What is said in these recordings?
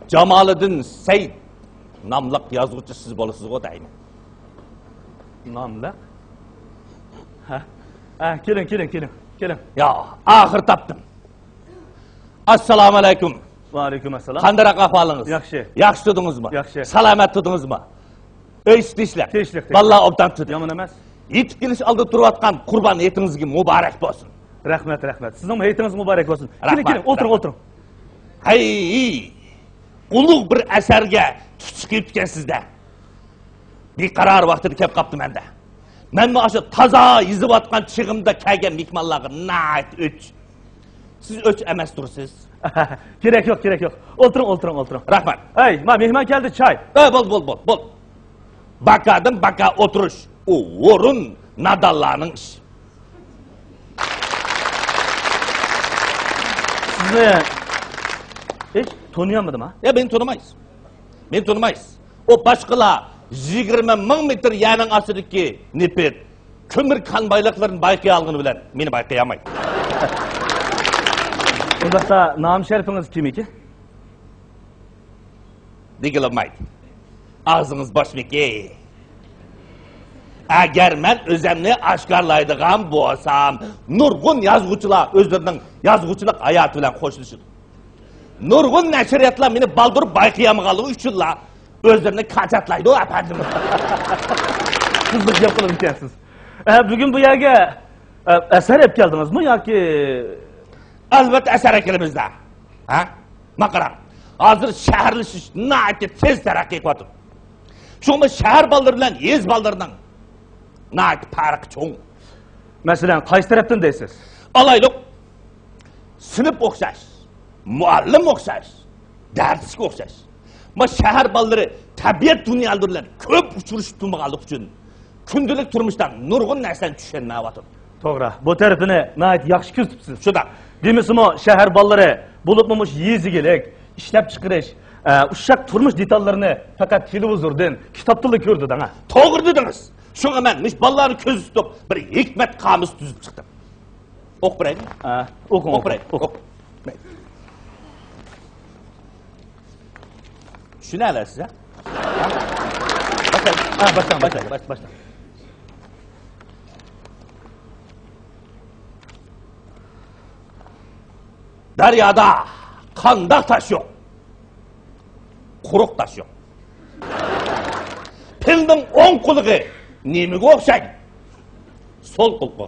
Jamoliddin Said nomliq yozuvchi siz bo'lasiz o deyman. Nomliq? Ha, keling. Ya, axir topdim. Assalomu alaykum. Va alaykum assalom. Qanday ahvolingiz? Yaxshi. Yaxshi tudingizmi? Yaxshi. Salomat tudingizmi? Tinchlik. Tinchlik. Vallahi obdan tudi. Yomon emas. Yetib kelish oldi turayotgan qurban etingizga muborak bo'lsin. Rahmat. Sizning hayitingiz muborak bo'lsin. Keling, o'tiring. Hay, ulug' bir asarga tutib ketgansizda. Beqaror vaqtida kelib qopti menda. Men mana shu toza yizib chig'imda kelgan mehmonlarga nayt o'ch. Siz o'ch emas tursiz. Kerak yo'q. O'tiring. Rahmat. Hey, mehmon keldi, choy. Bo'l. Bakadan baka o'tirish. O o'rin nadallarning ishi. Sizni hech taniyamidimi? Ya men tanımayız. O boshqalar 20 ming metr yerning ostidagi nefet, ko'mir konvoylarini bayqay olgani bilan meni bayqay olmaydi. Undaqda nom sharifingiz kim ekan? Degilamaydi. Og'zingiz boshmiki. Agar men o'zimni oshkorlaydigan bo'lsam, nurg'un yozuvchilar o'zlarining yozuvchilik hayoti bilan qo'shilishadi. Nurg'un nashriyatlar meni baldirib bayqayamag'anligi uchunlar o'zlarini qachatlaydi, afandim. Siz gap qilib ekansiz. Bugun bu yerga asar olib keldingizmi yoki? Albatta asar ekilimizda. Ha? Maqara. Hozir shaharlashish naqti tez taraqqiy qilyapti. Shunga shahar baldiri bilan yez baldirining naqti farqi cho'ng. Masalan, qaysi tarafdan deysiz? Alaylik. Sinf o'xshash, muallim o'xshash, darsga o'xshash. Ma shahar baldiri tabiat dunyosi bilan ko'p uchrashib turmaganlik uchun kundalik turmushdan nurg'un narsani tushunmayapti. To'g'ri. Bu tarafini nayt yaxshi ko'rsatibsiz. Shunda. Demisimi shahar ballari bo'libmish yezigilik, ishlab chiqarish, ushaq turmush detallarini faqat televizordan, kitobdan ko'rdi-da. To'g'ri dedingiz. Shunga men mish ballarni ko'z tutib bir hikmat qomus tuzib chiqdim. O'qib beraymi? O'qing. Shuni olasiz, ha? Başla. Daryoda qandoq tash yo'q. Quruq tash yo'q. Pilning o'ng qo'liga nimaga o'xshaydi? Sol qo'lga.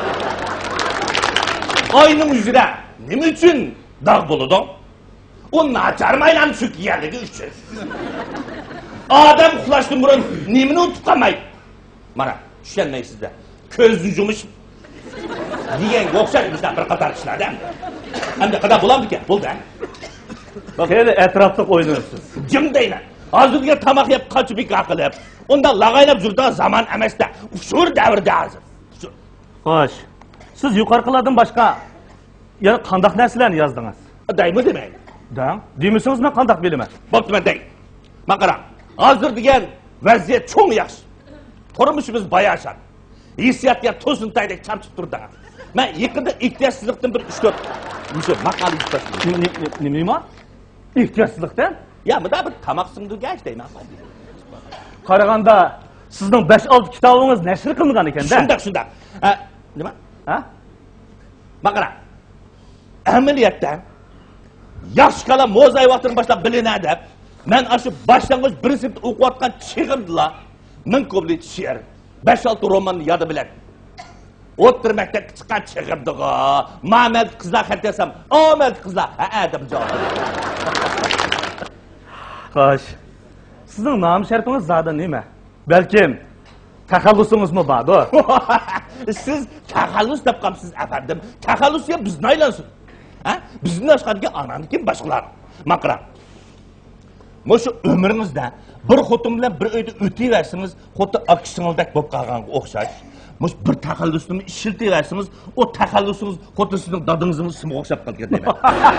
Oyning yuzida nima uchun dog' bo'ladi? O nachar maylan shu kiyaligi uchun. Odam uxlashdan burun nimani unutib qolmaydi. Mana, tushunmaysizlar. Ko'zni yumish deganga o'xshaydi bizdan bir qator ishlarda. Endi qada bo'lamdi-ku? Bo'ldi. Qani atrofda o'ynaysiz. Jim deyman. Hozirga tamoq yeb qochib qilib, unda lag'aynab yurgan zaman emasda. Shur davrda hozir. Xo'sh. Siz yuqoriqilardan boshqa yana qanday narsalarni yozdingiz? Deymi demayman. Da, demisiniz men qanday bilaman? Bo'pti men dey. Men qarang. Hozir degan vaziyat cho'ng yaxshi. Turmushimiz bayashar. Hissiyatga to'sintaydak chamchib turdi. Men yaqinda ehtiyotsizlikdan bir 3-4 o'sha maqola yozdim. Nima? Ehtiyotsizlikdan? Ya, bunda bir tamoq singdirgach deyman. Qaraganda sizning 5-6 kitobingiz nashr qilingan ekan-da. Shunday. Nima? Ha? Men qarang. Amaliyotdan yaxshi kala mo'zay vaqtini boshlab bilinadi. Men shu boshlang'ich bir sinfda o'qiyotgan chig'imdilar. Men ko'plik she'r, 5-6 romanni yodi bilan. O'ttir maktabga chiqqan chig'imdiga, Muhammad qizlar xat yozsam, Ahmad qizlar, deb javob beradi. Xo'sh. Sizning nom sharifingiz zada nima? Balkim taxallusingizmi bor? Siz taxallus deb qolibsiz, afandim. Taxallus ya bizni aylansin. Ha? Bizni boshqarga ananikin boshqalar. Maqra. Mushu umringizda bir xotin bilan bir uyda o'tayversiniz, xuddi akisingizdak bo'lib qolganga o'xshash. Mush bir taxallusni ishiltayversiniz, o taxallusingiz xuddi sizning dadingizning ismiga o'xshab qolgan deyman.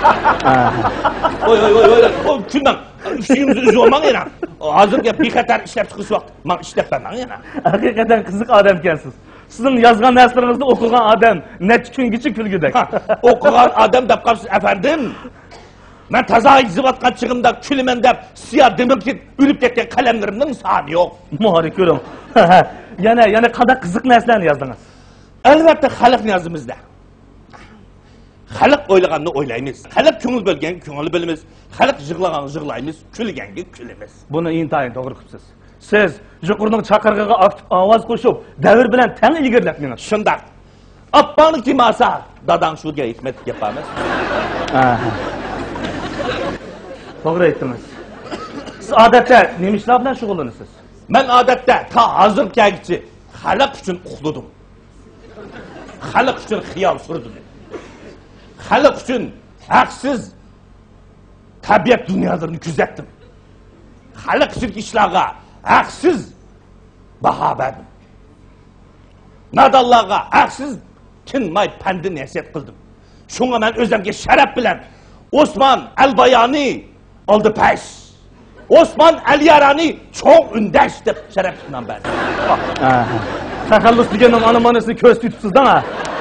Oy, shundan ishimizni uzib olmang yana. Hozirga bexatar ishlab chiqish vaqt. Men ishlab bermang yana. Haqiqatan qiziq odam ekansiz. Sizning yozgan narsalarınızda o'qigan odam necha kungacha kulgudak. O'qigan odam deb qolsiz, afandim. Ben taza izbatkan çıkımda külümen dep siyah demek ki ürüp ketken kalemlerimden sani yok. Muharrik görüm. Yana kadar kızık neslerini yazdınız. Elbette halk yazımızda. Halk oylaganını oylaymiz. Halk köngül bölgen köngül bölümüz. Halk jıglaganı jıglaymiz, külgenge külemiz. Bunu intayin doğru kıpsız. Siz Jukur'nun çakırgıga aktif avaz koşup devir bilen ten ilgirletmeniz. Şundak. Appanı kim asa dadan şuraya hikmet yapamız. Doğru ettiniz. Siz adette nemişler bilen şugullanırsınız? Ben adette ta hazır kәgічі halk üçün uxladım. Halk üçün xiyal sürdüm. Halk üçün haksız tabiat dünyalarını küzettim. Halk üçün işlağa haksız baha verdim. Nadallağa haksız tinmay pəndi nəsiyyət qıldım. Şuna ben özlemge şərəf bilən Osman Elbayani aldı pəş. Osman Elyaran'ı çok ündeş dep şeref tutunan ben. Takallus digenin anımanısını köz tutupsuzdan ha.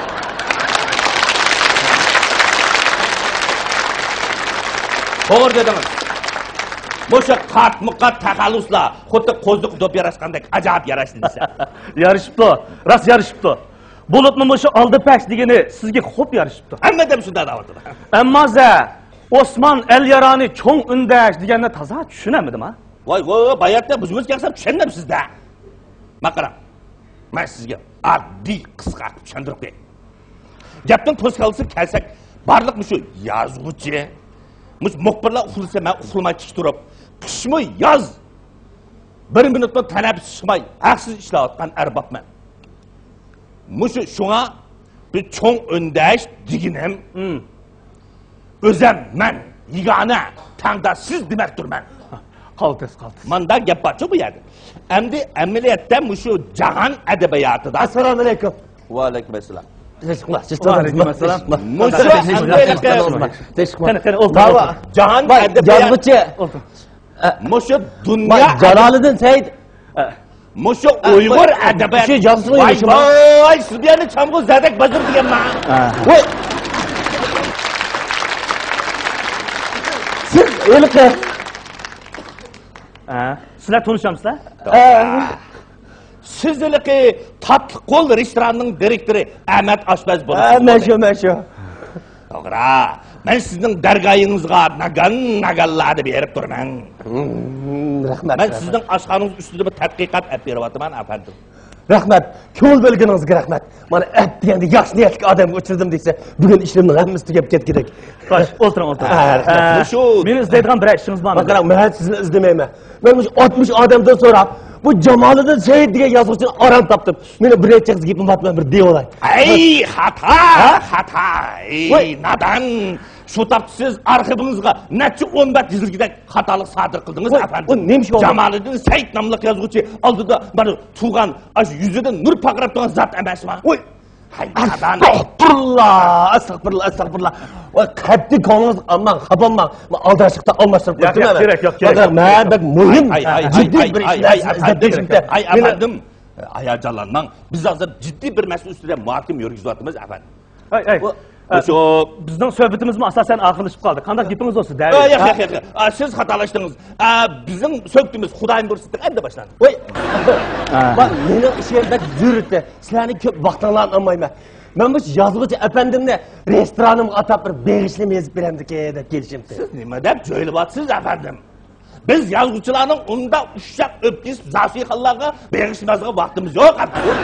Doğru dediniz. Boşa kat mukat takallusla xuddi qo'zliq dop yarashgandek acayip yarashdi desa. Yarışıptı. Rast yarışıptı. Bulutmuş aldı pəş digeni sizge hop yarışıptı. Hamma dem shunda davatdi. Amma Osman Elyaran'ı çoğ ündeş digenine taza düşünemedim ha. Voy voy bayatda bizimiz kelsa tushundim sizda. Maqaram. Men sizga oddiy qisqa qilib tushuntirib qo'yay. Gapning to'sqalisi kelsak, barliq shu yozuvchi, muxbirlar uxlasa men uxlamay tik turib, qishmi yoz 1 minutda tanaffus chiqmay haqsiz ishlayotgan arbobman. Mushu shunga bir cho'ng öndash diginim. Özem men yigana tangda siz demakdirman. Qaltis. Manda gap borchi bu yerda. Endi amaliyotda mushu jahon adabiyotida. Assalomu alaykum. Va alaykum assalom. Jahon Yazgıcı. Mushu dunyo Jaloliddin Said. mushu Uyg'ur adabiyoti. Shu yazgıcı yurishim. Voy, sizlarni chamg'u zadak bazir deganman. Voy. Siz o'liqi. Sizler tanışamsızlar? Sizliki tatlı qo'l restoranining direktori Ahmet Aşbaz bo'ladi. Meşo. To'g'ri. Men sizning dargoyingizga naganlarni berib turman. Rahmat. Men sizning oshxonangiz ustida bir tadqiqot olib beryapman, afandim. Rahmat. Ko'l bilganingizga rahmat. Mana at deganda yaxshi niyatli odamga uchirdim desa, bugun ishimning hammasi tugab ketgidek. Baş, o'tiring. Shu Meni izlaydigan bir ishimiz bor. Qarang, men sizni izlamayman. Men 60 odamdan so'rab, bu Jamoliddin Said degan yozuvchini aram topdim. Meni bir necha qiz gapim batman bir devolay. Ey, xata. Ey, nadan. Shu topsiz arxivingizga necha 10 yilgidek xatolik sodir qildingiz, afandim. O neymiş o? Jamoliddin Said nomli yozuvchi oldida bana tug'an, ash yuzidan nur paqirab turgan zot emasmi? Voy, hay, nadan. Astagfirullah. Voy, qattiq qo'lingiz amman, xafanman. Men aldashliqda almashtirib qo'ydim. Yo'q, kerak. Men bak muhim, jiddiy bir ishlar izlab berishimda. Ay, afandim. Hayajonlanmang. Biz hozir jiddiy bir masala ustida muhokama yurgizyapmiz, afandim. Şu bizning suhbatimiz asosan oxirlashib qoldi. Qanday gapingiz bo'lsa, yo'q. Siz xatolashdingiz. Bizning suhbatimiz Xudoyim bo'lsin endi boshlandi. Voy. Bak, meni ishimda yuribdi. Sizlarni ko'p vaqtinglarni olmayman. Men bu yozuvchi afandimni restoraniga atab bir beg'ishli yezib beramdiki deb kelishimdi. Siz nima deb jo'yilyapsiz, afandim? Biz yozuvchilarning unda ushshab o'pkis zasihalarga beg'ishmasiga vaqtimiz yo'q, afandim.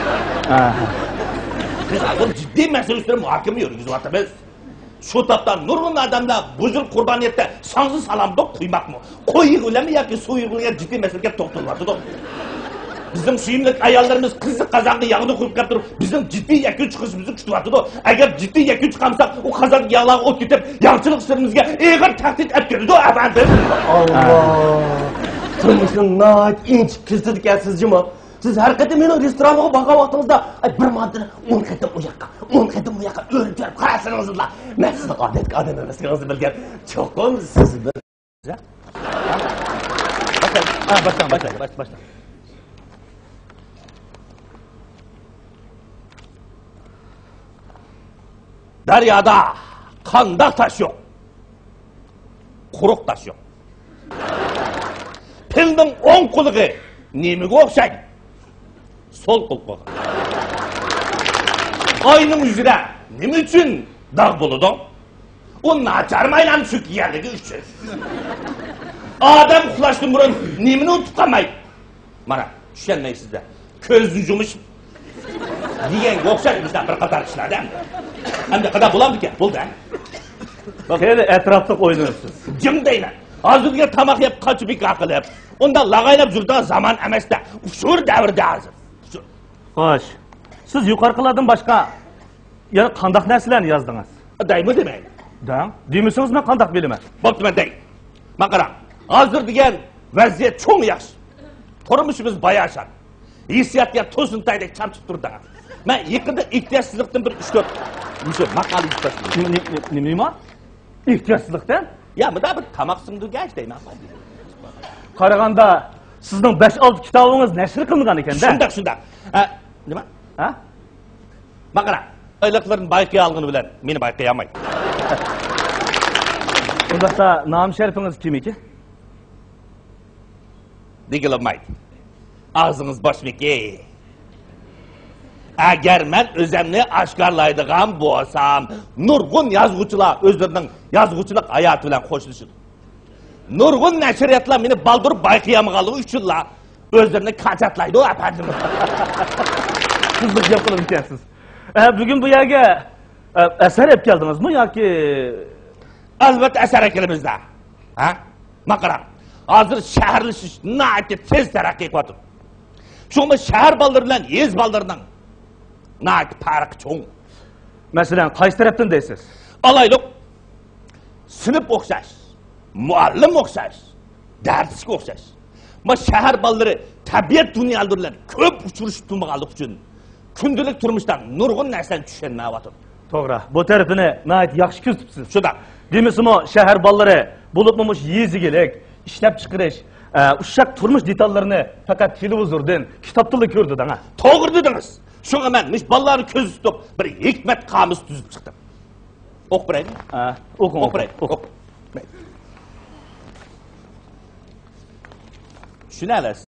Biz hozir jiddiy masala ustida muhokama yurgizyapmiz. Shu topdan nurg'un odamlar buzil qurboniyatda sonsiz salomdok quymoqmi? Qo'yig'ilami yoki so'yig'ilga jiddiy masalaga to'xtalyapti. Bizim suyimli ayollarimiz qiziq qazonga yog'ni quyib kelib turib, bizning jiddiy yakun chiqishimizni kutyapti. Agar jiddiy yakun chiqamsak, u qazonga yog'larga o't ketib, yangichilik sirimizga ig'ir tahdid olib keladi, afandim. Allah. Turmushning noit inch kirsid ekansizmi? Siz har qatim meni restoranga borgan vaqtingizda bir marta 10 qatim u yoqqa, 10 qatim bu yoqqa o'rib kelib qarasingizlar. Men sizni odatga odam emasligingizni bilgan. Cho'qim siz bir. Başla. Daryoda qandoq tash yo'q. quruq taş yo'q. Pilning o'ng qo'liga nimaga o'xshaydi? Sol qo'l qo'ygan. Oyning yuzida nima uchun dog' bo'ladi? O nachar maylam cho'kkanligi uchun. Odam uxlashdan burun nimani unutib qolmaydi? Mana, tushunmaysizda. Ko'zni yumish deganga o'xshaydi bizda bir qator ishlarda. Endi qada bo'lamdi ekan, bo'ldi. Xeyli atrofda o'ynaysiz. Jim deyman. Hozirga tamoq yeb qochib qilib, unda lag'aylab yurgan zaman emasda. Ushur davrda hozir. Xo'sh. Siz yuqorqilardan boshqa yana qanday narsalarni yozdingiz? Deymi demaydi. Da, demisiniz men qanday bilaman? Bo'pti men dey. Men qarang. Hozir degan vaziyat cho'ng yaxshi. Turmushimiz bayashan. Hissiyatga to'sintaydak chamchib turdi. Men yaqinda ehtiyotsizlikdan bir 3-4 o'sha maqola yozdim. Nima? Ehtiyotsizlikdan? Ya, bunda bir tamoq sindirgach deyman. Qaraganda sizning 5-6 kitobingiz nashr qilingan ekan-da. Shunday. Nima? Ha? Men qarang. Oyliqlarni bayqay olgani bilan meni bayqay olmaydi. Undaqda nom sharifingiz kim ekan? Degilmaydi. Og'zingiz boshmiki. Agar men o'zimni oshkorlaydigan bo'lsam, nurg'un yozuvchilar o'zlarining yozuvchilik hayoti bilan qo'shilishadi. Nurg'un nashriyatlar meni baldur bayqayolmaganligi uchunlar o'zlarini qachatlaydi, apandim. Siz bir gap qilib ekansiz. Bugun bu yerga asar olib keldingizmi yoki? Albatta asar ekilimizda. Ha? Men qarang. Hozir shaharlashish nihoyatda tez taraqqiy qilyapti. Shunga shahar ballari bilan yez ballarining nihoyat farqi cho'ng. Masalan, qaysi tarafdan deysiz? Alaylik. Sinf o'xshash, muallim o'xshash, darsga o'xshash. Men shahar ballari tabiat dunyosi bilan ko'p uchrashib turmaganlik uchun kundalik turmushdan nurg'un narsani tushunmayapti. To'g'ri. Bu tarafini nihoyat yaxshi ko'rsatibsiz. Shunda. Demisimi, shahar ballari bo'libmi yezigilik, ishlab chiqarish, ushshaq turmush detallarini faqat televizordan, kitobdan ko'rdi-da. To'g'ri dedingiz. Shunga men mish ballarni ko'z tutib, bir hikmat qomus tuzib chiqdim. O'qib beraymi? O'qing. Tushunasiz?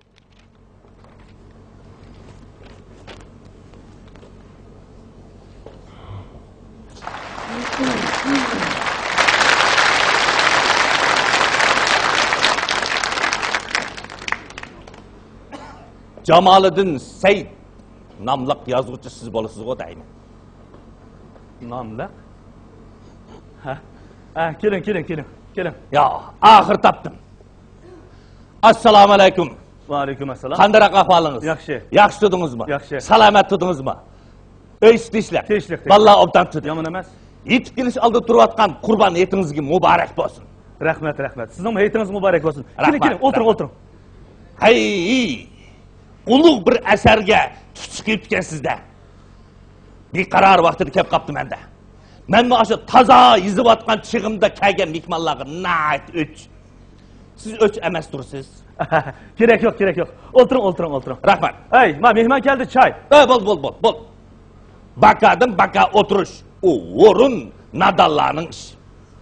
Jamoliddin Said nomli yozuvchi siz bo'lasiz-ku deyman. Nomli? Ha. Keling. Ya, oxir topdim. Assalomu alaykum. Va alaykum assalom. Qanday ahvolingiz? Yaxshi. Yaxshi tudingizmi? Yaxshi. Salomat tudingizmi? Eshitishlar. Tinchlik. Valloh obdan tudi. Yomon emas. Yetib kelish oldida turayotgan Qurban hayitingizga muborak bo'lsin. Rahmat. Sizning hayitingiz muborak bo'lsin. Keling, o'tiring. Hay! Ulug' bir asarga chiqib ketsizda. Beqaror vaqtida kelib qopti menda. Men o'sha toza yizib chig'imda kelgan mehmonlarga nayt o'ch. Siz o'ch emas tursiz. Kerak yo'q. O'tiring. Rahmat. Hey, men mehmon keldi, choy. Bo'l. Bakadan baka o'tirish. O o'rin nadallarning ishi.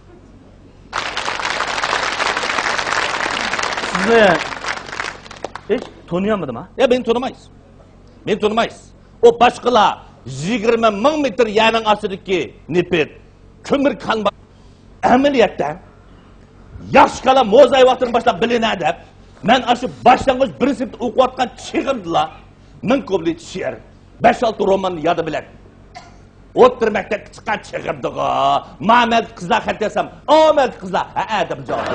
Sizni tanıyamadım ha? Ya beni tanımayız. O başkalar 20.000 metre yanın asıdaki nipet, kömür kan ameliyattan yaş kala mozay vaktini başlap bilinadi. Men aşı başlangıç bir sınıfta okuvatkan çıkırdılar. Men ko'plik şiir. 5-6 romanni yodi biladi. O'tirmakda chiqqan chiqirdiga. Ma'mel qizlar xat desam, omel qizlar deb javob.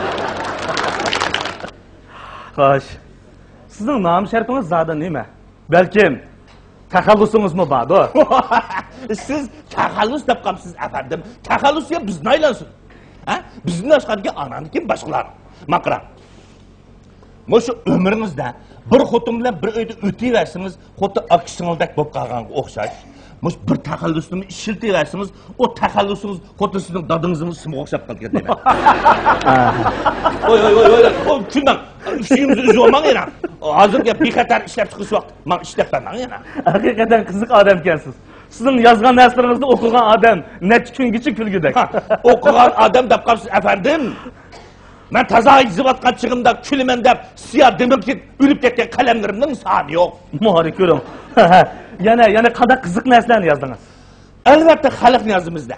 Xo'sh. Sizning nom sharifingiz zada nima? Balkim taxallusingizmi bordi? Siz taxallus deb qolibsiz afandim. Taxallusga bizni aylansin. Ha? Bizni boshqaga ananiki boshqalar. Maqra. Mushu umringizda bir xotin bilan bir uyda o'tayversiniz, xuddi aksingizdek bo'lib qolganga o'xshash. Mush bir taxallusni ishiltayversiniz, o taxallusingiz xuddi sizning dadingizning ismiga o'xshab qolgan deyman. Oy, shundan ishimizni uzib olmang yana. Hozirga bexatar ishlab chiqish vaqt. Men ishlab bermang yana. Haqiqatan qiziq odam ekansiz. Sizin yazgan narsalarınızda okugan adam neçe kungacha kulgudek. O'qigan odam deb qolsiz efendim. Men taza yozayotgan chig'imda kulaman deb siya demib o'lib ketgan qalamlarimning soni yo'q. Muharrik ko'ring. Yana qanday qiziq narsalarni yozdingiz? Albatta xalqni yozimizda.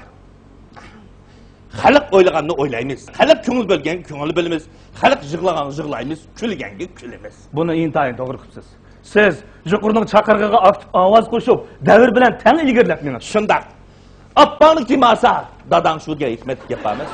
Xalq o'ylaganni o'ylaymiz. Xalq ko'ngil bo'lgan ko'ngil bilamiz. Xalq yig'laganni yig'laymiz, kulganga kulamiz. Buni intayin to'g'ri qilibsiz. Siz yuqorining chaqirig'iga aktiv ovoz qo'shib, davr bilan teng ilgirlatdingiz. Shunday. Appani kimasa, dadang shuga hikmat yapamiz.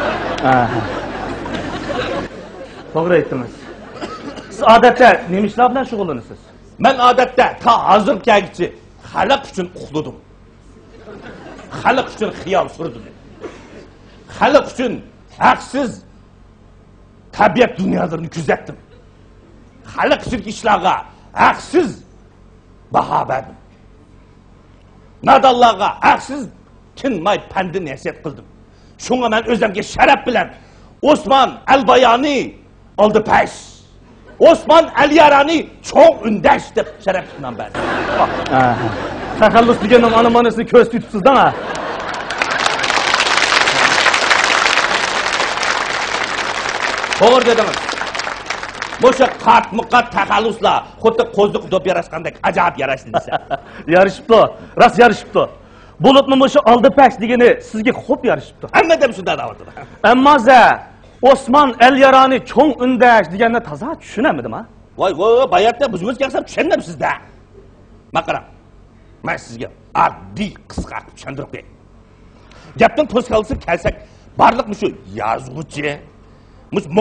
To'g'ri aytdingiz. Siz odatda nima ishlar bilan shug'ullanasiz? Men odatda ta hozirgacha xalq uchun uxladim. Xalq uchun xiyol surdim. Xalq uchun haqsiz tabiat dunyolarini kuzatdim. Xalq uchun ishlarga haqsiz baho berdim. Nadallarga haqsiz tinmay pandi nasihat qildim. Shunga men o'zimga sharaf bilan Osman Albayani oldi pash. Osman Alyarani cho'ng undash deb sharaf bilan berdim. Taxallus deganning anomanasini ko'z tutibsiz-da. To'g'ri dedingiz. O'sha qat-muqat taxalluslar xuddi qo'ziq dop yarashgandek ajoyib yarashdi desa. Yarishibdi. Ras yarishibdi. Bo'libmi o'sha oldi pash degani sizga xo'p yarishibdi. Hamma deb shunday davatdi. Ammo Osman Alyarani cho'ng undash deganni toza tushunamidim ha? Voy, bayatda biz o'zga hisob tushunamsizda. Maqaram. Men sizga oddiy qisqa qilib tushuntirib qo'yay. Gapning to'sqalisi kelsak, barliq shu yozuvchi